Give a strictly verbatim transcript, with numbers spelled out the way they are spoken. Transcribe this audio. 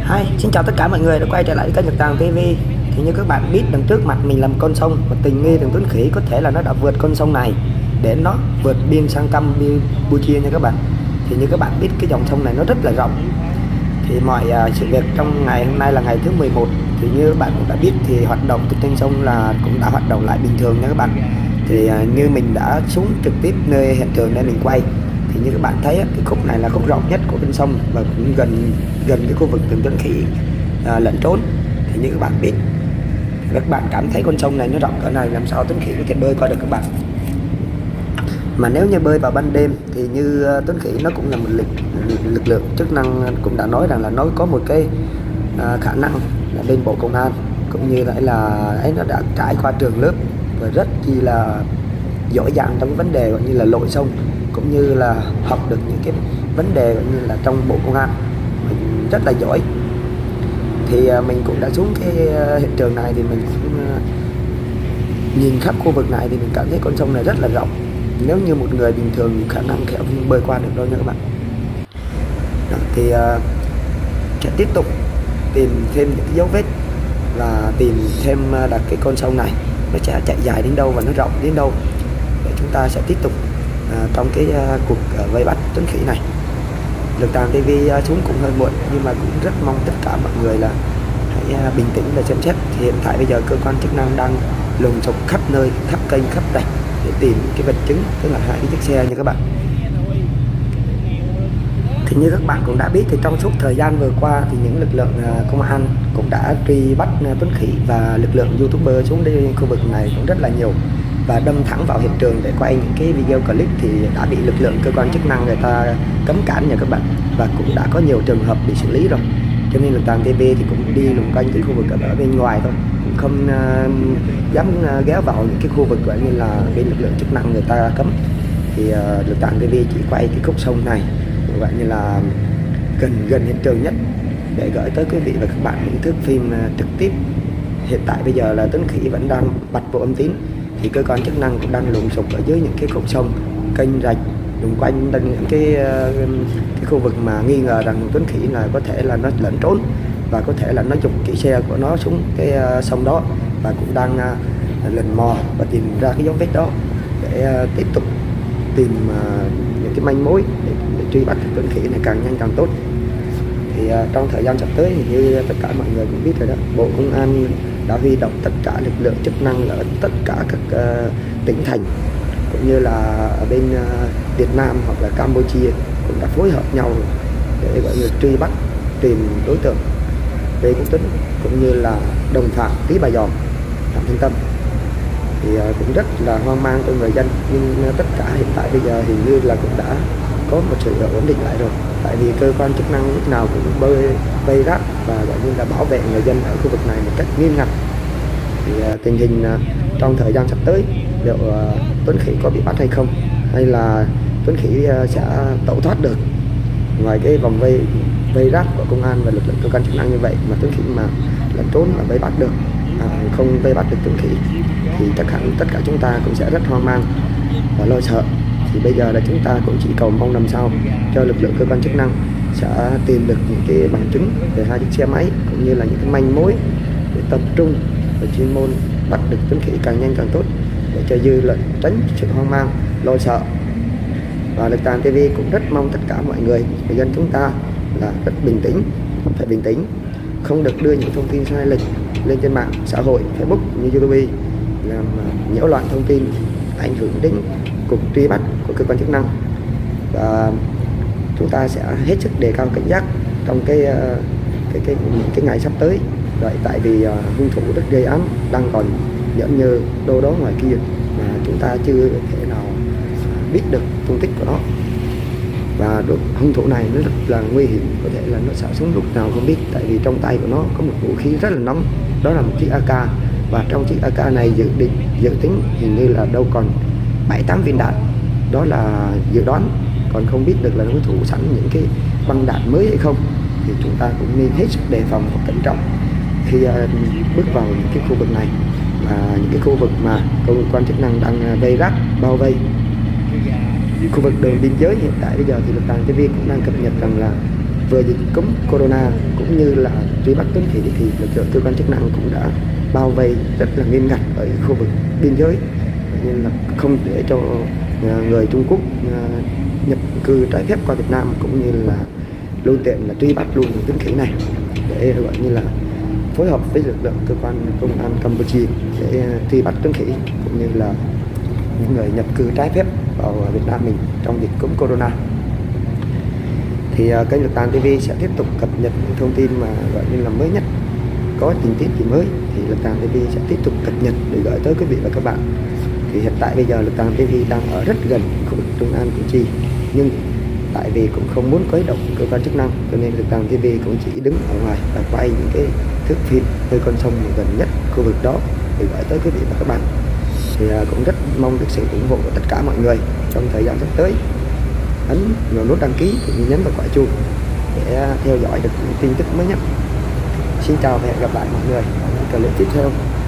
Hi, xin chào tất cả mọi người đã quay trở lại với kênh Nhật Tàng ti vi. Thì như các bạn biết, đằng trước mặt mình là một con sông và tình nghi thằng Tuấn Khỉ có thể là nó đã vượt con sông này để nó vượt biên sang Campuchia nha các bạn. Thì như các bạn biết, cái dòng sông này nó rất là rộng. Thì mọi uh, sự việc trong ngày hôm nay là ngày thứ mười một, thì như các bạn cũng đã biết thì hoạt động trên sông là cũng đã hoạt động lại bình thường nha các bạn. Thì uh, như mình đã xuống trực tiếp nơi hiện trường để mình quay, thì như các bạn thấy cái khúc này là khúc rộng nhất của bên sông và cũng gần gần cái khu vực rừng Tuấn Khỉ à, lẫn trốn. Thì như các bạn biết, các bạn cảm thấy con sông này nó rộng cỡ này, làm sao Tuấn Khỉ có thể bơi qua được các bạn. Mà nếu như bơi vào ban đêm thì như uh, Tuấn Khỉ nó cũng là một lực lực lượng chức năng cũng đã nói rằng là nó có một cái uh, khả năng là bên bộ công an cũng như là là ấy nó đã trải qua trường lớp và rất chi là giỏi giang trong cái vấn đề gọi như là lội sông, cũng như là học được những cái vấn đề gọi như là trong bộ công an, mình rất là giỏi. Thì uh, mình cũng đã xuống cái uh, hiện trường này thì mình cũng, uh, nhìn khắp khu vực này thì mình cảm thấy con sông này rất là rộng. Nếu như một người bình thường khả năng khéo không bơi qua được đâu nha các bạn. Đó, thì uh, sẽ tiếp tục tìm thêm những cái dấu vết và tìm thêm uh, đặt cái con sông này nó sẽ chạy dài đến đâu và nó rộng đến đâu để chúng ta sẽ tiếp tục uh, trong cái uh, cuộc uh, vây bắt Tuấn Khỉ này. Lực Tàng ti vi uh, xuống cũng hơi muộn, nhưng mà cũng rất mong tất cả mọi người là hãy uh, bình tĩnh và xem xét. Thì hiện tại bây giờ cơ quan chức năng đang lùng sục khắp nơi, khắp kênh, khắp rạch để tìm cái vật chứng, tức là hai cái chiếc xe nha các bạn. Thì như các bạn cũng đã biết thì trong suốt thời gian vừa qua thì những lực lượng uh, công an cũng đã truy bắt uh, Tuấn Khỉ, và lực lượng youtuber xuống đây khu vực này cũng rất là nhiều và đâm thẳng vào hiện trường để quay những cái video clip, thì đã bị lực lượng cơ quan chức năng người ta cấm cản nha các bạn, và cũng đã có nhiều trường hợp bị xử lý rồi. Cho nên Lực Tàng ti vi thì cũng đi lùng quanh cái khu vực ở bên ngoài thôi, cũng không uh, dám uh, ghé vào những cái khu vực gọi như là bên lực lượng chức năng người ta cấm. Thì uh, Lực Tàng ti vi chỉ quay cái khúc sông này gọi như là gần gần hiện trường nhất để gửi tới quý vị và các bạn những thước phim uh, trực tiếp. Hiện tại bây giờ là Tuấn Khỉ vẫn đang bật vô âm tín, thì cơ quan chức năng cũng đang lùng sục ở dưới những cái khúc sông, kênh rạch lùng quanh những cái, cái khu vực mà nghi ngờ rằng Tuấn Khỉ là có thể là nó lẫn trốn và có thể là nó dùng cái xe của nó xuống cái uh, sông đó, và cũng đang uh, lần mò và tìm ra cái dấu vết đó để uh, tiếp tục tìm uh, những cái manh mối để, để truy bắt Tuấn Khỉ này càng nhanh càng tốt. Thì uh, trong thời gian sắp tới thì như tất cả mọi người cũng biết rồi đó, Bộ Công an đã huy động tất cả lực lượng chức năng ở tất cả các uh, tỉnh thành cũng như là ở bên uh, Việt Nam hoặc là Campuchia cũng đã phối hợp nhau để gọi người truy bắt tìm đối tượng Lê Quốc Tuấn cũng như là đồng phạm Tí Bà Giòm, Phạm Thanh Tâm. Thì uh, cũng rất là hoang mang cho người dân, nhưng uh, tất cả hiện tại bây giờ hình như là cũng đã có một sự ổn định lại rồi, tại vì cơ quan chức năng lúc nào cũng bơi vây ráp và gọi như là bảo vệ người dân ở khu vực này một cách nghiêm ngặt. Thì uh, tình hình uh, trong thời gian sắp tới liệu uh, Tuấn Khỉ có bị bắt hay không, hay là Tuấn Khỉ uh, sẽ tẩu thoát được ngoài cái vòng vây vây ráp của công an và lực lượng cơ quan chức năng như vậy, mà Tuấn Khỉ mà lẩn trốn và vây bắt được, à, không vây bắt được Tuấn Khỉ thì chắc hẳn tất cả chúng ta cũng sẽ rất hoang mang và lo sợ. Thì bây giờ là chúng ta cũng chỉ cầu mong làm sao cho lực lượng cơ quan chức năng sẽ tìm được những cái bằng chứng về hai chiếc xe máy cũng như là những cái manh mối để tập trung và chuyên môn bắt được Tuấn Khỉ càng nhanh càng tốt, để cho dư luận tránh sự hoang mang lo sợ. Và Lực Tàng ti vi cũng rất mong tất cả mọi người, người dân chúng ta là rất bình tĩnh, phải bình tĩnh, không được đưa những thông tin sai lệch lên trên mạng xã hội, Facebook như YouTube làm nhiễu loạn thông tin, ảnh hưởng đến cuộc truy bắt của cơ quan chức năng. Và chúng ta sẽ hết sức đề cao cảnh giác trong cái cái cái những cái ngày sắp tới. Vậy tại vì uh, hung thủ rất gây án đang còn nhẫn nhơ đâu đó ngoài kia mà chúng ta chưa thể nào biết được tung tích của nó. Và đối, hung thủ này nó rất là nguy hiểm, có thể là nó xả súng lúc nào không biết, tại vì trong tay của nó có một vũ khí rất là nóng, đó là một chiếc a ca, và trong chiếc a ca này dự định dự tính hình như là đâu còn bảy tám viên đạn, đó là dự đoán, còn không biết được là đối thủ sẵn những cái băng đạn mới hay không. Thì chúng ta cũng nên hết sức đề phòng và cẩn trọng khi uh, bước vào những cái khu vực này và những cái khu vực mà cơ quan chức năng đang vây ráp bao vây. Khu vực đường biên giới hiện tại bây giờ thì Lực Tàng ti vi cũng đang cập nhật rằng là vừa dịch cúm corona cũng như là truy bắt tuấn khỉ thì lực lượng cơ quan chức năng cũng đã bao vây rất là nghiêm ngặt ở khu vực biên giới, nên là không để cho người Trung Quốc nhập cư trái phép qua Việt Nam, cũng như là luôn tiện là truy bắt luôn tuấn khỉ này để gọi như là phối hợp với lực lượng cơ quan công an Campuchia để truy bắt tuấn khỉ cũng như là những người nhập cư trái phép vào Việt Nam mình trong dịch cúm corona. Thì uh, kênh Lực Tàn ti vi sẽ tiếp tục cập nhật những thông tin mà gọi như là mới nhất, có tình tiết gì mới thì Lực Tàn ti vi sẽ tiếp tục cập nhật để gửi tới quý vị và các bạn. Thì hiện tại bây giờ Lực Tàn ti vi đang ở rất gần khu vực Trung An Củ Chi, nhưng tại vì cũng không muốn quấy động cơ quan chức năng, cho nên Lực Tàn ti vi cũng chỉ đứng ở ngoài và quay những cái thước phim nơi con sông gần nhất khu vực đó để gửi tới quý vị và các bạn. Thì uh, cũng rất mong được sự ủng hộ của tất cả mọi người trong thời gian sắp tới. Ấn vào nút đăng ký cũng như nhấn vào quả chuông để theo dõi được những tin tức mới nhất. Xin chào và hẹn gặp lại mọi người ở những clip tiếp theo.